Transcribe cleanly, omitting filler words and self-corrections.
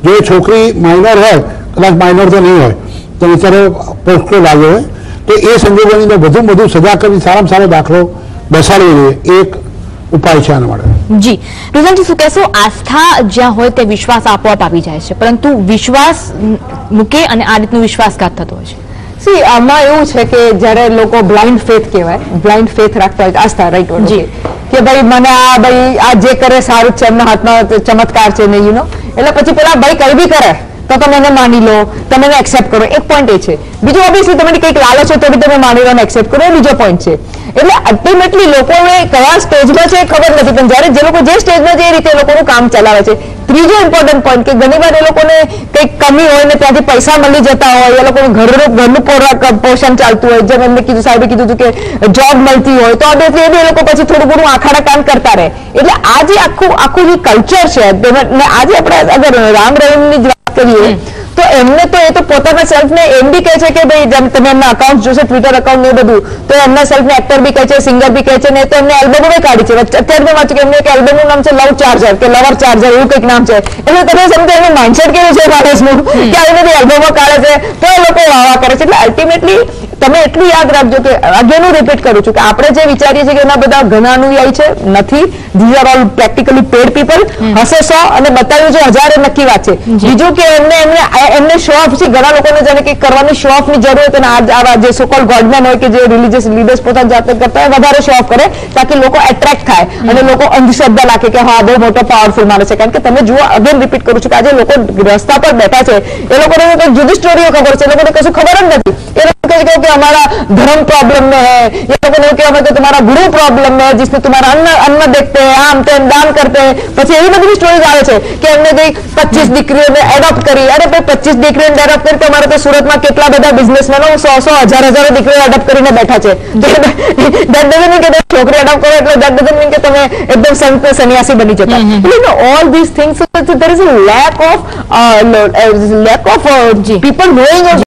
જો એ છોકરી માઇનર હોય, કદાચ માઇનર તો નહીં હોય, તો બિચારો પોસ્ટો લાગ્યો હોય, તો એ સંજોગોની અંદર વધુમાં વધુ સજા કરવી, સારામાં સારો દાખલો બેસાડવો જોઈએ, એક ઉપાય છે આના માટે. જી રુઝાનજી, શું કહેશો? આસ્થા જ્યાં હોય તે વિશ્વાસ આપોઆપ આવી જાય છે, પરંતુ વિશ્વાસ મૂકે અને આ રીતનો વિશ્વાસઘાત થતો હોય છે. સી આમાં એવું છે કે જ્યારે લોકો બ્લાઇન્ડ ફેથ કહેવાય, બ્લાઇન્ડ ફેથ રાખતા હોય, આસ્થા, રાઈટ, જી, કે ભાઈ મને આ જે કરે સારું છે, એમના હાથમાં ચમત્કાર છે ને, યુ નો, એટલે પછી પેલા ભાઈ કઈ બી કરે તો તમે એને માની લો, તમે એને એક્સેપ્ટ કરો, એક પોઈન્ટ એ છે. બીજું ઓબ્વિયસલી તમને કંઈક લાલચ હોય તો બી તમે માની લો અને એક્સેપ્ટ કરો, એ બીજો પોઈન્ટ છે. એટલે અલ્ટિમેટલી લોકોને કયા સ્ટેજમાં છે એ ખબર નથી, પણ જ્યારે જે લોકો જે સ્ટેજમાં છે એ રીતે લોકોનું કામ ચલાવે છે. ત્રીજો ઇમ્પોર્ટન્ટ પોઈન્ટ કે ઘણી વાર એ લોકોને કંઈક કમી હોય ને ત્યાંથી પૈસા મળી જતા હોય, એ લોકોનું ઘરનું પોષણ ચાલતું હોય, જેમ એમને કીધું, સાહેબે કીધું હતું કે જોબ મળતી હોય, તો એ બી એ લોકો પછી થોડું ઘણું આખાડા કામ કરતા રહે. એટલે આ જે આખું જે કલ્ચર છે, આજે આપણે અગર રામ રહીમની જ વાત કરીએ તો એમને તો એ તો પોતાના સેલ્ફને એમ બી કહે છે કે ભાઈ જેમ તમે એમના અકાઉન્ટ જોશો, ટ્વિટર અકાઉન્ટ ને બધું, તો એમના સેલ્ફને એક્ટર બી કહે છે, સિંગર બી કહે છે, ને તો એમને એલ્બમો કાઢી છે. અત્યારે મેં વાંચ્યું કે એમને એક એલ્બમનું નામ છે લવ ચાર્જર કે લવર ચાર્જર, એવું કંઈક નામ છે. એટલે તમે સમજો એનું માઇન્ડસેટ કેવું છે માણસનું કે આવી બધી એલ્બમો કાઢે છે તો એ લોકો વાવા કરે છે. એટલે અલ્ટિમેટલી તમે એટલું યાદ રાખજો કે અગેન રિપીટ કરું છું કે આપણે જે વિચારીએ છીએ કે એના બધા ઘણા અનુયાયી છે, નથી. These are all practically paid people. હશે 100 અને બતાવ્યું છે 1000 એ નક્કી વાત છે. બીજું કે એમને શો ઓફ છે, ઘણા લોકોને જાણે કે કરવાની શો ઓફ ની જરૂર હોય, અને આવા જે સોકોલ ગોડમેન હોય કે જે રિલીજીયસ લીડર્સ પોતાની જાતે કરતા હોય, વધારે શો ઓફ કરે તાકી લોકો એટ્રેક્ટ થાય અને લોકો અંધશ્રદ્ધા રાખે કે હા બહુ મોટો પાવરફુલ માણસ છે. કારણ કે તમે જુઓ, અગેન રિપીટ કરું છું કે આજે લોકો રસ્તા પર બેઠા છે, એ લોકોને કંઈક જુદી સ્ટોરીઓ ખબર છે, એ લોકોને કશું ખબર જ નથી. એ લોકો કહે કે हमारा धर्म प्रॉब्लम में है, ये लोगों ने क्या मतलब तुम्हारा गुरु प्रॉब्लम में है जिसमें तुम्हारा अन्न देखते हैं, आम तेम दान करते हैं. પછી એવી બધી સ્ટોરીઝ આવે છે કે એમને કઈ 25 દીકરીઓને એડોપ્ટ કરી. અરે ભાઈ 25 દીકરીઓને એડોપ્ટ કરી તો અમારે તો સુરતમાં કેટલા બધા બિઝનેસમેનો 100 હજારો દીકરીઓ એડોપ્ટ કરીને બેઠા છે. દેટ ડઝન્ટ મીન કે છોકરી એડોપ્ટ કરો એટલે દેટ ડઝન્ટ મીન કે તમે એકદમ સંત સન્યાસી બની જતા. એટલે all this things, there is a lack of people knowing